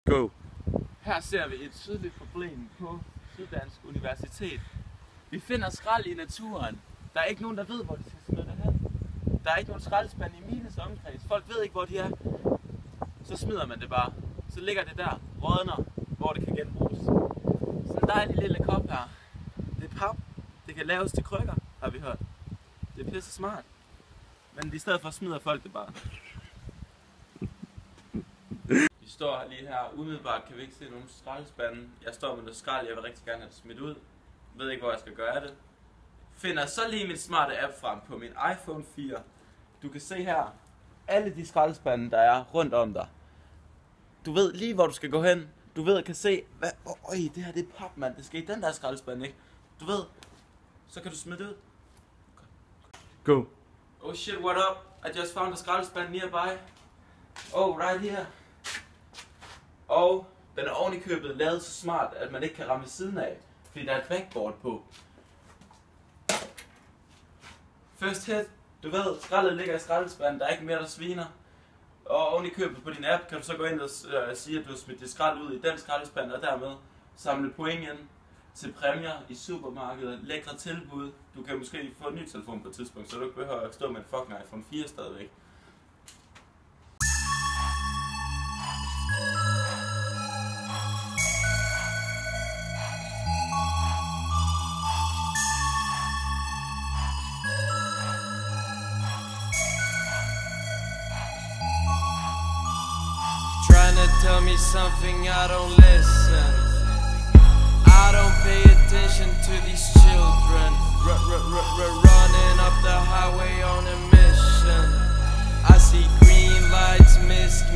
Go. Her ser vi et tydeligt problem på Syddansk Universitet. Vi finder skrald i naturen. Der er ikke nogen, der ved, hvor de skal smide det hen. Der er ikke nogen skraldespand i Miles omkreds. Folk ved ikke, hvor de er. Så smider man det bare. Så ligger det der, rådner, hvor det kan genbruges. Sådan en dejlig lille kop her. Det er pap. Det kan laves til krykker, har vi hørt. Det er pisse smart. Men i stedet for smider folk det bare. Vi står lige her. Umiddelbart kan vi ikke se nogen skraldespande. Jeg står med noget skrald, jeg vil rigtig gerne have det smidt ud. Ved ikke, hvor jeg skal gøre det. Finder så lige min smarte app frem på min iPhone 4. Du kan se her, alle de skraldespande, der er rundt om dig. Du ved lige, hvor du skal gå hen. Du ved, kan se, hvad, det her det er pap, mand. Det skal i den der skraldespand, ikke? Du ved, så kan du smide det ud. Go. Oh shit, what up? I just found a skraldespand nearby. Oh, right here. Og den er oven i købet lavet så smart, at man ikke kan ramme siden af, fordi der er et backboard på. First hit, du ved, skraldet ligger i skraldespanden, der er ikke mere, der sviner. Og oven i købet på din app kan du så gå ind og sige, at du har smidt dit skrald ud i den skraldespand, og dermed samle point ind til præmier i supermarkedet, lækre tilbud. Du kan måske få en ny telefon på et tidspunkt, så du ikke behøver at stå med en fucking iPhone 4 stadigvæk. Trying to tell me something, I don't listen. I don't pay attention to these children running up the highway on a mission. I see green lights, mist